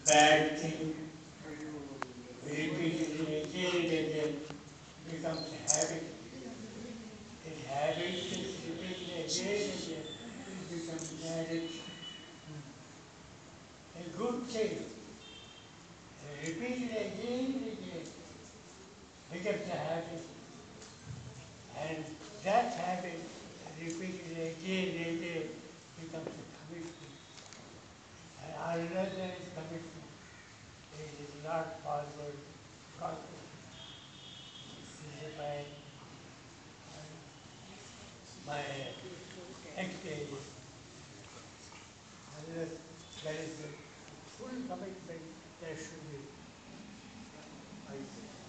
bad thing, repeatedly again and again, becomes a habit. A habit is repeated again and again, it becomes an addiction. A good thing, repeated again and again, becomes a habit. And that habit, repeated again and again, becomes a commitment. And unless there is commitment, it is not possible to conquer. This is my experience. Unless there is a full commitment, there should be.